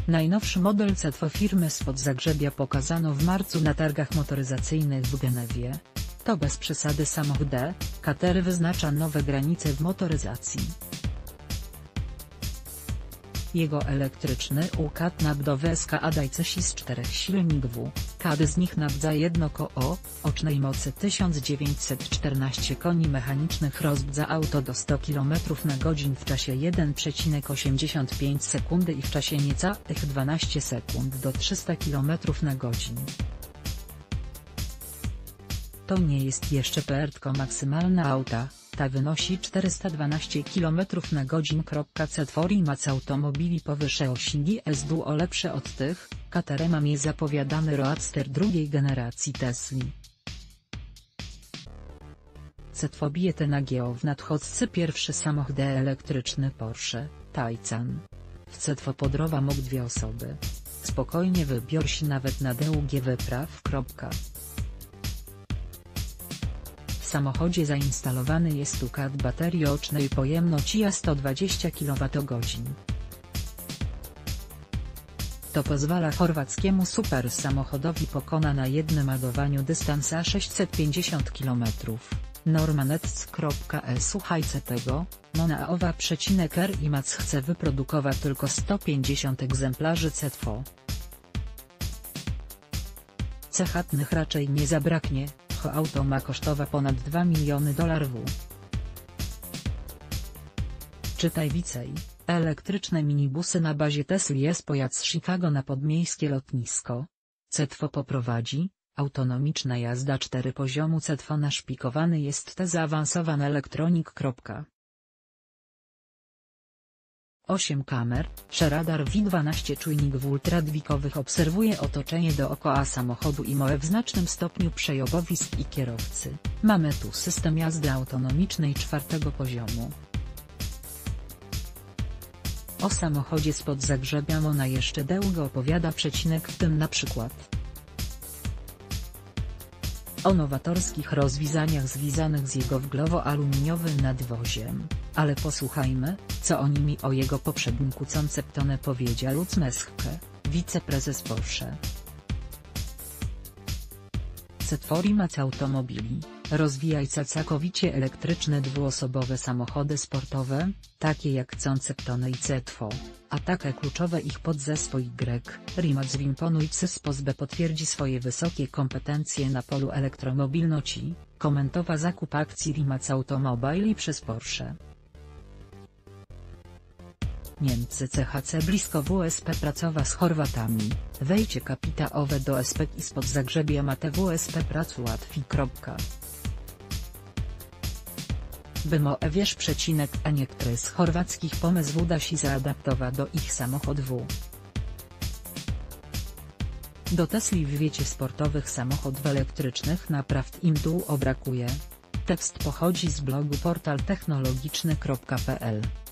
Najnowszy model CETFO firmy spod Zagrzebia pokazano w marcu na targach motoryzacyjnych w Genewie. To bez przesady samochód Katery wyznacza nowe granice w motoryzacji. Jego elektryczny układ nabdowy SKADAICESI z 4 silników, każdy z nich nabdza jedno koło, ocznej mocy 1914 koni mechanicznych rozbudza auto do 100 km na godzinę w czasie 1,85 sekundy i w czasie niecałych 12 sekund do 300 km na godzinę. To nie jest jeszcze prędkość maksymalna auta, ta wynosi 412 km na godzinę. CETFO Rimac automobili powyżej osi GS o lepsze od tych, Caterham jest zapowiadany Roadster drugiej generacji Tesli. CETFO bije TNGO w nadchodźcy pierwszy samochód elektryczny Porsche Taycan. W CETFO podróba mógł 2 osoby. Spokojnie wybior się nawet na długie wypraw. W samochodzie zainstalowany jest układ baterii ocznej pojemności 120 kWh. To pozwala chorwackiemu super samochodowi pokona na jednym ładowaniu dystans 650 km. Normanets.pl Słuchajcie tego, Monaowa Rimac chce wyprodukować tylko 150 egzemplarzy CETFO. Cechatnych raczej nie zabraknie. Auto ma kosztować ponad $2 miliony. Czytaj więcej. Elektryczne minibusy na bazie Tesli jest pojazd z Chicago na podmiejskie lotnisko. CETFO poprowadzi, autonomiczna jazda 4 poziomu CETFO naszpikowany jest te zaawansowany elektronik. 8 kamer, radar V12 czujników ultradźwiękowych obserwuje otoczenie dookoła samochodu i w znacznym stopniu przejawowisk i kierowcy. Mamy tu system jazdy autonomicznej 4 poziomu. O samochodzie spod Zagrzebia ona jeszcze długo opowiada. W tym na przykład o nowatorskich rozwiązaniach związanych z jego wglowo-aluminiowym nadwoziem, ale posłuchajmy, co o nim i o jego poprzedniku konceptone powiedział Lutz Meschke, wiceprezes Porsche. CETFO Rimac automobili, rozwijająca całkowicie elektryczne dwuosobowe samochody sportowe, takie jak konceptone i CETFO, a takie kluczowe ich podzespoł Rimac w imponujący sposób potwierdzi swoje wysokie kompetencje na polu elektromobilności, komentowa zakup akcji Rimac Automobili przez Porsche. Niemcy CHC blisko WSP pracowa z Chorwatami, wejście kapitałowe do SP i spod Zagrzebia ma te WSP pracu łatwi. A niektóre z chorwackich pomysłów da się zaadaptować do ich samochodów. Do Tesli w wiecie sportowych samochodów elektrycznych naprawdę im długo brakuje. Tekst pochodzi z blogu portal technologiczny.pl.